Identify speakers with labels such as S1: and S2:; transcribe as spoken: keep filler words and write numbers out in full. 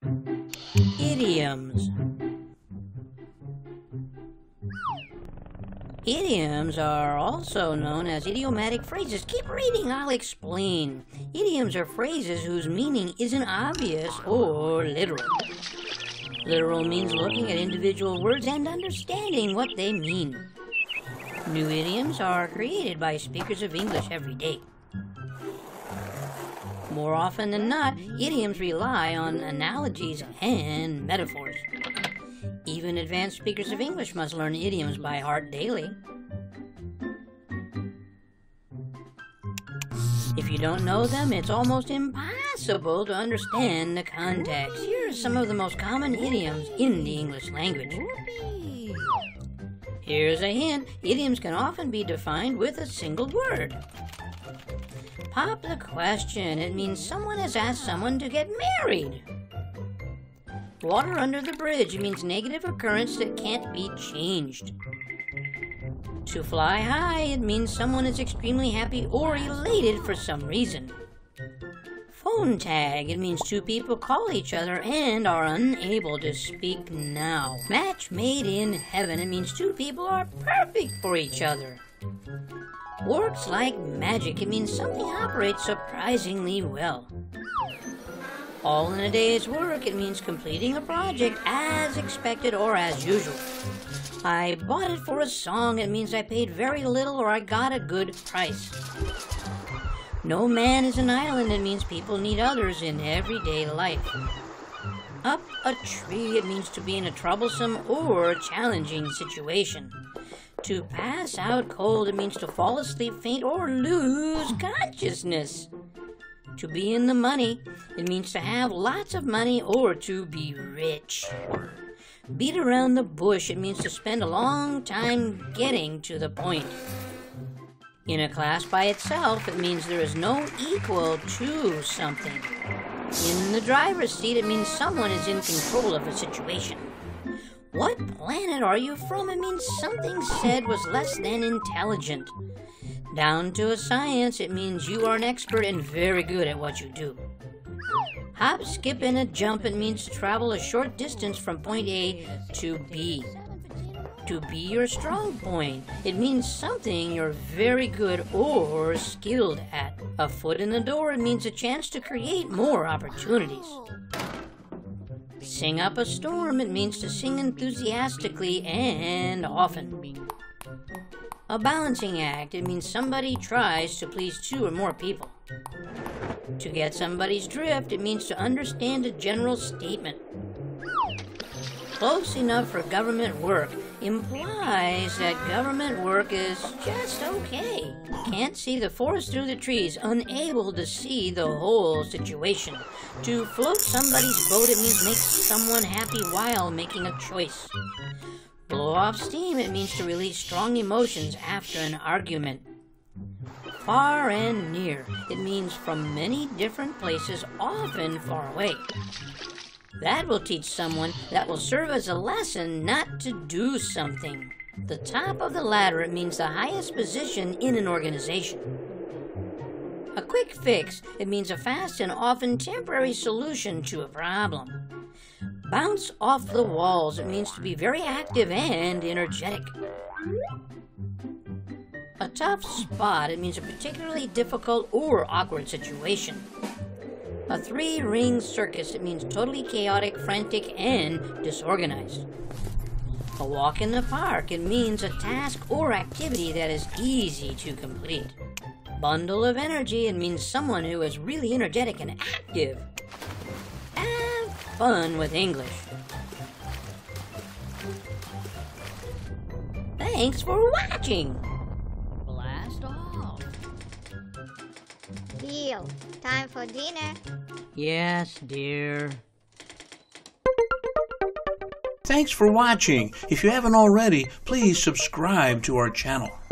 S1: Idioms. Idioms are also known as idiomatic phrases. Keep reading, I'll explain. Idioms are phrases whose meaning isn't obvious or literal. Literal means looking at individual words and understanding what they mean. New idioms are created by speakers of English every day. More often than not, idioms rely on analogies and metaphors. Even advanced speakers of English must learn idioms by heart daily. If you don't know them, it's almost impossible to understand the context. Here are some of the most common idioms in the English language. Here's a hint. Idioms can often be defined with a single word. Pop the question. It means someone has asked someone to get married. Water under the bridge. It means negative occurrence that can't be changed. To fly high. It means someone is extremely happy or elated for some reason. Phone tag. It means two people call each other and are unable to speak now. Match made in heaven. It means two people are perfect for each other. Works like magic. It means something operates surprisingly well. All in a day's work. It means completing a project as expected or as usual. I bought it for a song. It means I paid very little or I got a good price. No man is an island. It means people need others in everyday life. Up a tree. It means to be in a troublesome or challenging situation. To pass out cold. It means to fall asleep, faint, or lose consciousness. To be in the money. It means to have lots of money or to be rich. Beat around the bush. It means to spend a long time getting to the point. In a class by itself, it means there is no equal to something. In the driver's seat, it means someone is in control of a situation. What planet are you from? It means something said was less than intelligent. Down to a science, it means you are an expert and very good at what you do. Hop, skip, and a jump. It means to travel a short distance from point A to B. To be your strong point. It means something you're very good or skilled at. A foot in the door. It means a chance to create more opportunities. Sing up a storm. It means to sing enthusiastically and often. A balancing act. It means somebody tries to please two or more people. To get somebody's drift. It means to understand a general statement. Close enough for government work implies that government work is just okay. Can't see the forest through the trees, unable to see the whole situation. To float somebody's boat, it means make someone happy while making a choice. Blow off steam, it means to release strong emotions after an argument. Far and near, it means from many different places, often far away. That will teach someone, that will serve as a lesson not to do something. The top of the ladder, it means the highest position in an organization. A quick fix, it means a fast and often temporary solution to a problem. Bounce off the walls, it means to be very active and energetic. A tough spot, it means a particularly difficult or awkward situation. A three-ring circus, it means totally chaotic, frantic, and disorganized. A walk in the park, it means a task or activity that is easy to complete. Bundle of energy, it means someone who is really energetic and active. Have fun with English. Thanks for watching! Blast off!
S2: Deal. Time for dinner.
S1: Yes, dear.
S3: Thanks for watching. If you haven't already, please subscribe to our channel.